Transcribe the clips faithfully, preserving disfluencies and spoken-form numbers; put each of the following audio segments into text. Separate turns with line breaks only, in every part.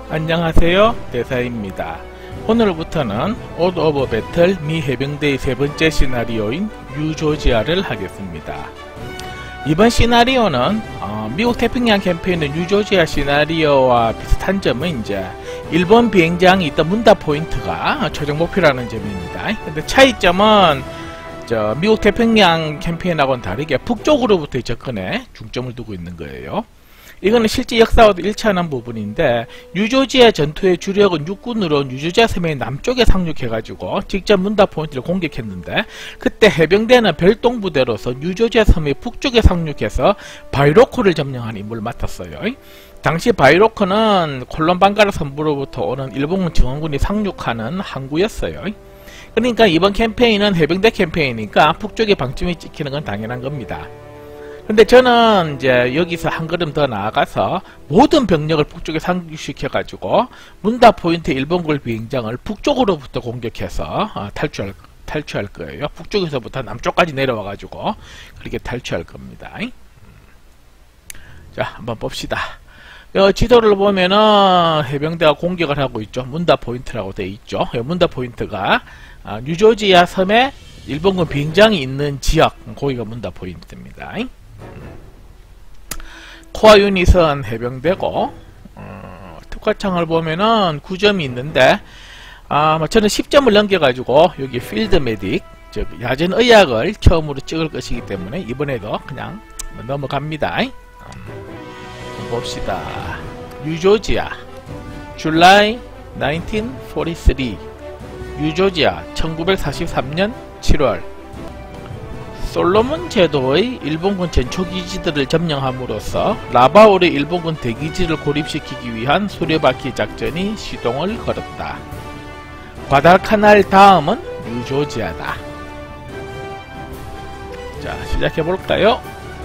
안녕하세요, 대사입니다. 오늘부터는 옷 오버 배틀 미 해병대의 세 번째 시나리오인 뉴조지아를 하겠습니다. 이번 시나리오는 어, 미국 태평양 캠페인의 뉴조지아 시나리오와 비슷한 점은 이제 일본 비행장이 있던 문다 포인트가 최종 목표라는 점입니다. 근데 차이점은 저 미국 태평양 캠페인하고는 다르게 북쪽으로부터의 접근에 중점을 두고 있는 거예요. 이거는 실제 역사와도 일치하는 부분인데, 뉴조지아 전투의 주력은 육군으로 뉴조지아 섬의 남쪽에 상륙해가지고 직접 문다 포인트를 공격했는데, 그때 해병대는 별동부대로서 뉴조지아 섬의 북쪽에 상륙해서 바이로코를 점령하는 임무를 맡았어요. 당시 바이로코는 콜롬반가라 선부로부터 오는 일본군 증원군이 상륙하는 항구였어요. 그러니까 이번 캠페인은 해병대 캠페인이니까 북쪽에 방점이 찍히는 건 당연한 겁니다. 근데 저는 이제 여기서 한 걸음 더 나아가서 모든 병력을 북쪽에 상륙시켜가지고 문다 포인트 일본군 비행장을 북쪽으로부터 공격해서 어, 탈출할, 탈출할 거예요. 북쪽에서부터 남쪽까지 내려와가지고 그렇게 탈출할 겁니다. 자, 한번 봅시다. 어, 지도를 보면은 해병대가 공격을 하고 있죠. 문다 포인트라고 되어 있죠. 문다 포인트가 어, 뉴조지아 섬에 일본군 비행장이 있는 지역, 거기가 문다 포인트입니다. 코어 유닛은 해병대고, 어, 특화창을 보면은 구 점이 있는데, 아, 뭐 저는 십 점을 넘겨가지고 여기 필드 메딕, 즉 야전 의학을 처음으로 찍을 것이기 때문에 이번에도 그냥 넘어갑니다. 음, 봅시다. 뉴조지아 줄라이 천구백사십삼, 뉴조지아 천구백사십삼 년 칠월. 솔로몬 제도의 일본군 전초기지들을 점령함으로써 라바울의 일본군 대기지를 고립시키기 위한 수레바퀴 작전이 시동을 걸었다. 과달카날 다음은 뉴조지아다. 자, 시작해볼까요?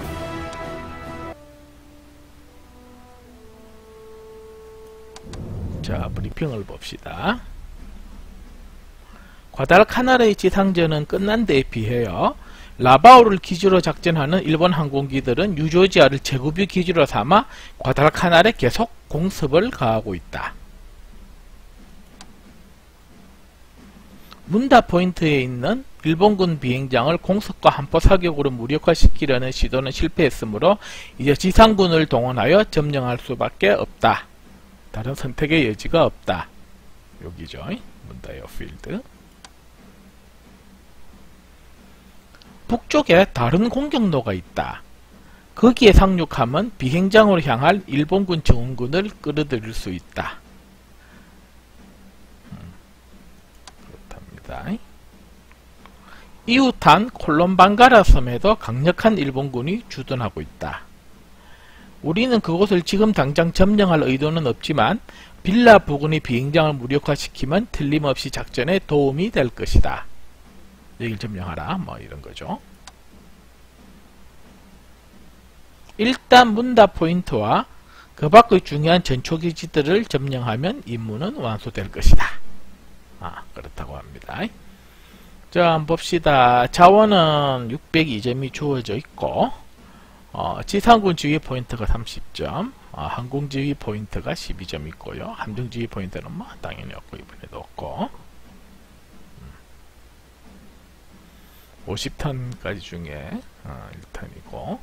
자, 브리핑을 봅시다. 과달카날의 지상전은 끝난 데에 비해요, 라바울을 기지로 작전하는 일본 항공기들은 뉴조지아를 제구비 기지로 삼아 과달카날에 계속 공습을 가하고 있다. 문다 포인트에 있는 일본군 비행장을 공습과 함포 사격으로 무력화시키려는 시도는 실패했으므로 이제 지상군을 동원하여 점령할 수밖에 없다. 다른 선택의 여지가 없다. 여기죠. 문다 에어필드. 북쪽에 다른 공격로가 있다. 거기에 상륙하면 비행장으로 향할 일본군 증원군을 끌어들일 수 있다. 음, 그렇답니다. 이웃한 콜롬반가라 섬에도 강력한 일본군이 주둔하고 있다. 우리는 그곳을 지금 당장 점령할 의도는 없지만 빌라 부근의 비행장을 무력화시키면 틀림없이 작전에 도움이 될 것이다. 여길 점령하라, 뭐 이런 거죠. 일단 문다 포인트와 그 밖의 중요한 전초기지들을 점령하면 임무는 완수될 것이다. 아, 그렇다고 합니다. 자, 한번 봅시다. 자원은 육백이 점이 주어져 있고, 어, 지상군 지휘 포인트가 삼십 점, 어, 항공 지휘 포인트가 십이 점 있고요. 함정 지휘 포인트는 뭐 당연히 없고 이번에도 없고, 오십 턴까지 중에 어, 일 턴이고.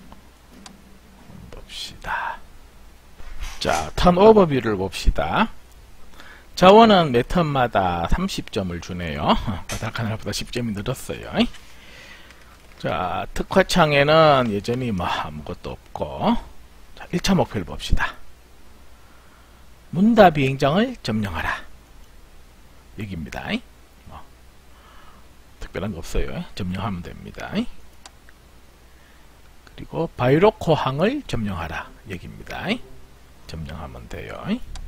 봅시다. 자, 턴 오버뷰를 봅시다. 자원은 매 턴마다 삼십 점을 주네요. 바닥하늘보다 십 점이 늘었어요. 자, 특화창에는 여전히 뭐 아무것도 없고. 자, 일 차 목표를 봅시다. 문다 비행장을 점령하라. 여기입니다. 특별한 거 없어요. 점령하면 됩니다. 그리고 바이로코 항을 점령하라. 여기입니다. 점령하면 돼요.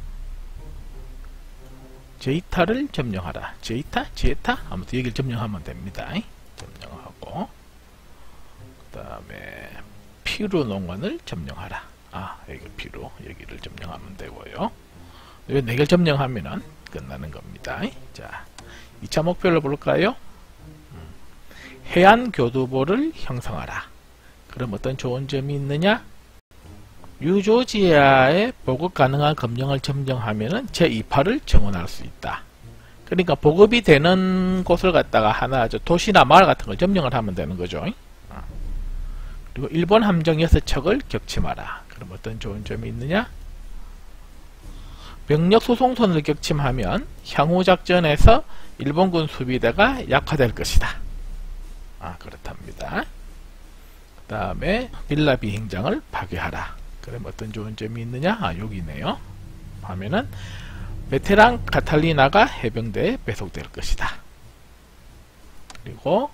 제이타를 점령하라. 제이타? 제타? 아무튼 여기를 점령하면 됩니다. 점령하고, 그 다음에 피루 농원을 점령하라. 아, 여기 피루. 여기를 점령하면 되고요. 이 네 개를 점령하면은 끝나는 겁니다. 자, 이 차 목표를 볼까요? 해안 교두보를 형성하라. 그럼 어떤 좋은 점이 있느냐? 뉴조지아에 보급 가능한 검령을 점령하면은 제이 파를 정원할 수 있다. 그러니까 보급이 되는 곳을 갖다가 하나 저 도시나 마을 같은 걸 점령을 하면 되는 거죠. 그리고 일본 함정 여섯 척을 격침하라. 그럼 어떤 좋은 점이 있느냐? 병력 수송선을 격침하면 향후 작전에서 일본군 수비대가 약화될 것이다. 아, 그렇답니다. 그 다음에 빌라 비행장을 파괴하라. 그럼 어떤 좋은 점이 있느냐? 아, 여기네요. 하면은 베테랑 카탈리나가 해병대에 배속될 것이다. 그리고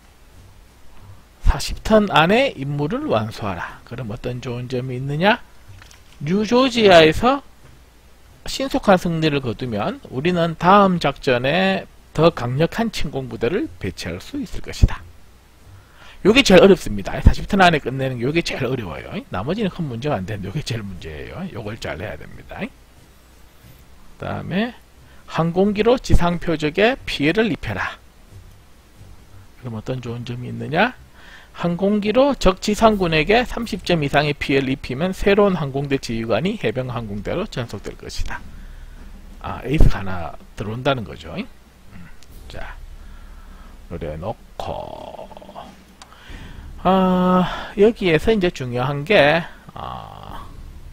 사십 턴 안에 임무를 완수하라. 그럼 어떤 좋은 점이 있느냐? 뉴조지아에서 신속한 승리를 거두면 우리는 다음 작전에 더 강력한 침공부대를 배치할 수 있을 것이다. 요게 제일 어렵습니다. 사십 턴 안에 끝내는 게 요게 제일 어려워요. 나머지는 큰 문제가 안 되는데 요게 제일 문제예요. 요걸 잘 해야 됩니다. 그 다음에 항공기로 지상 표적에 피해를 입혀라. 그럼 어떤 좋은 점이 있느냐? 항공기로 적 지상군에게 삼십 점 이상의 피해를 입히면 새로운 항공대 지휘관이 해병 항공대로 전속될 것이다. 아, 에이스가 하나 들어온다는 거죠. 음, 자, 노래 놓고 아, 여기에서 이제 중요한 게 아,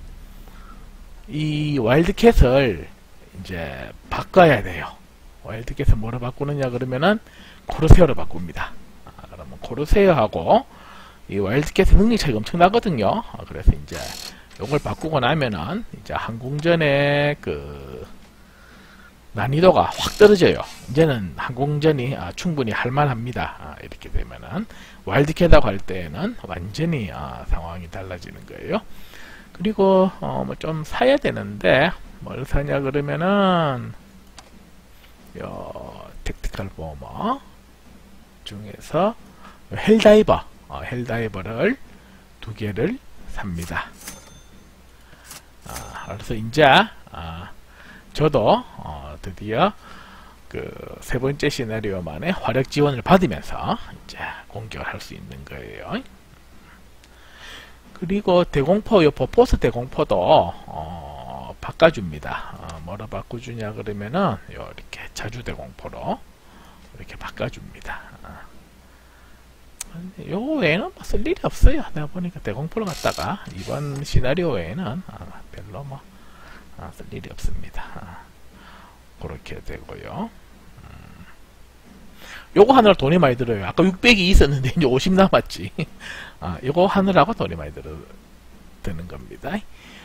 이 와일드캣을 이제 바꿔야 돼요. 와일드캣을 뭐로 바꾸느냐 그러면은 코르세어로 바꿉니다. 그러면 코르세어하고 이 와일드캣의 능력 차이가 엄청나거든요. 그래서 이제 이걸 바꾸고 나면은 이제 항공전의 그 난이도가 확 떨어져요. 이제는 항공전이 아, 충분히 할만합니다. 아, 이렇게 되면은 와일드캣하고 할 때에는 완전히 아, 상황이 달라지는 거예요. 그리고 어, 뭐 좀 사야 되는데 뭘 사냐 그러면은 요 택티컬 보머 중에서 헬다이버, 어, 헬다이버를 두 개를 삽니다. 아, 그래서 이제 아, 저도 어, 드디어 그 세 번째 시나리오만의 화력 지원을 받으면서 이제 공격을 할 수 있는 거예요. 그리고 대공포, 요 버포스 대공포도 어, 바꿔줍니다. 어, 뭐로 바꿔주냐 그러면은 요 이렇게 자주 대공포로 이렇게 바꿔줍니다. 요거 외에는 뭐 쓸 일이 없어요. 내가 보니까 대공포를 갖다가 이번 시나리오 외에는 아, 별로 뭐 쓸 아, 일이 없습니다. 아, 그렇게 되고요. 음. 요거 하느라 돈이 많이 들어요. 아까 육백이 있었는데 이제 오십 남았지. 아, 요거 하느라고 돈이 많이 들어, 드는 겁니다.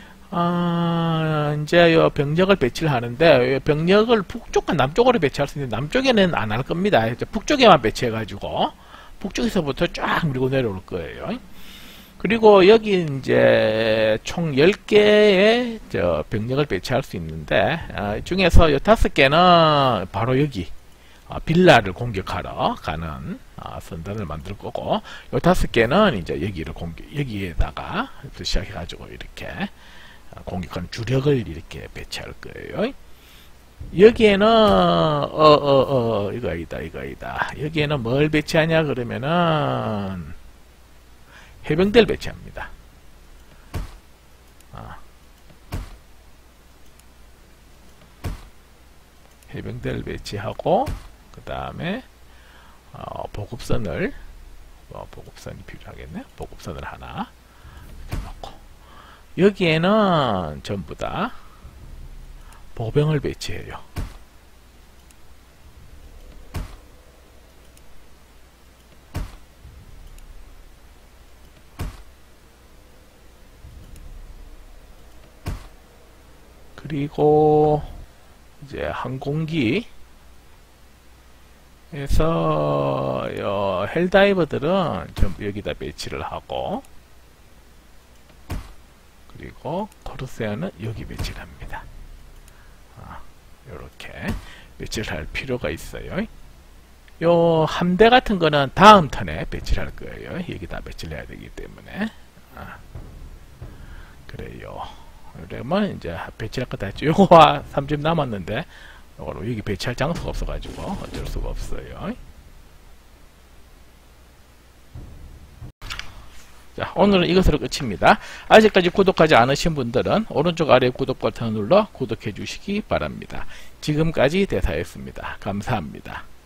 아, 이제 요 병력을 배치를 하는데 병력을 북쪽과 남쪽으로 배치할 수 있는데 남쪽에는 안 할 겁니다. 북쪽에만 배치해가지고 북쪽에서부터 쫙 밀고 내려올 거예요. 그리고 여기 이제 총 열 개의 저 병력을 배치할 수 있는데 아, 중에서 요 다섯 개는 바로 여기 아, 빌라를 공격하러 가는 아, 선단을 만들 거고 요 다섯 개는 이제 여기를 공격 여기에다가 시작해가지고 이렇게 공격하는 주력을 이렇게 배치할 거예요. 여기에는 어어어 어, 어, 이거 아니다 이거 아니다 여기에는 뭘 배치하냐 그러면은 해병대를 배치합니다. 아. 해병대를 배치하고 그 다음에 어, 보급선을 어, 보급선이 필요하겠네. 보급선을 하나 이렇게 놓고 여기에는 전부 다 보병을 배치해요. 그리고 이제 항공기에서 헬다이버들은 전부 여기다 배치를 하고 그리고 코르세어는 여기 배치를 합니다. 이렇게 배치를 할 필요가 있어요. 요 함대 같은 거는 다음 턴에 배치를 할 거예요. 여기다 배치를 해야 되기 때문에. 아, 그래요. 그러면 이제 배치할 거 다 했죠. 요거와 삼 점 남았는데 요거로 여기 배치할 장소가 없어가지고 어쩔 수가 없어요. 자, 오늘은 이것으로 끝입니다. 아직까지 구독하지 않으신 분들은 오른쪽 아래 구독 버튼을 눌러 구독해 주시기 바랍니다. 지금까지 대사였습니다. 감사합니다.